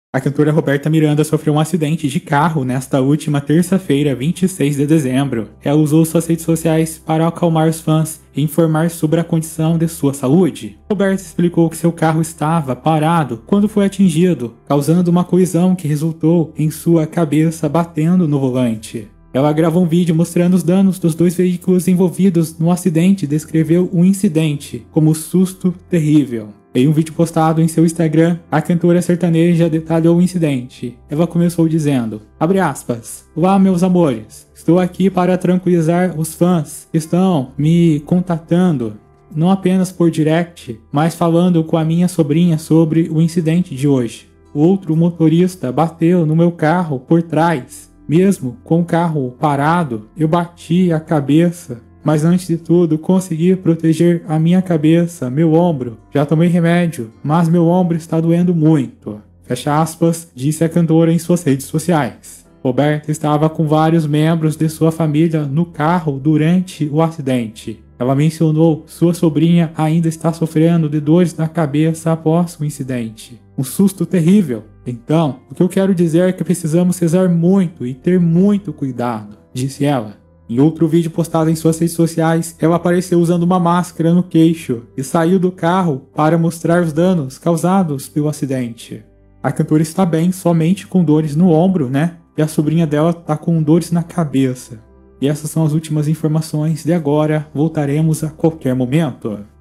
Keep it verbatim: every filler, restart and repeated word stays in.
A cantora Roberta Miranda sofreu um acidente de carro nesta última terça-feira, vinte e seis de dezembro. Ela usou suas redes sociais para acalmar os fãs e informar sobre a condição de sua saúde. Roberta explicou que seu carro estava parado quando foi atingido, causando uma colisão que resultou em sua cabeça batendo no volante. Ela gravou um vídeo mostrando os danos dos dois veículos envolvidos no acidente e descreveu o incidente como susto terrível. Em um vídeo postado em seu Instagram, a cantora sertaneja detalhou o incidente. Ela começou dizendo, abre aspas, olá meus amores, estou aqui para tranquilizar os fãs que estão me contatando, não apenas por direct, mas falando com a minha sobrinha sobre o incidente de hoje. O outro motorista bateu no meu carro por trás, mesmo com o carro parado, eu bati a cabeça. Mas antes de tudo, consegui proteger a minha cabeça, meu ombro. Já tomei remédio, mas meu ombro está doendo muito. Fecha aspas, disse a cantora em suas redes sociais. Roberta estava com vários membros de sua família no carro durante o acidente. Ela mencionou sua sobrinha ainda está sofrendo de dores na cabeça após o incidente. Um susto terrível. Então, o que eu quero dizer é que precisamos rezar muito e ter muito cuidado, disse ela. Em outro vídeo postado em suas redes sociais, ela apareceu usando uma máscara no queixo e saiu do carro para mostrar os danos causados pelo acidente. A cantora está bem, somente com dores no ombro, né? E a sobrinha dela está com dores na cabeça. E essas são as últimas informações de agora, voltaremos a qualquer momento.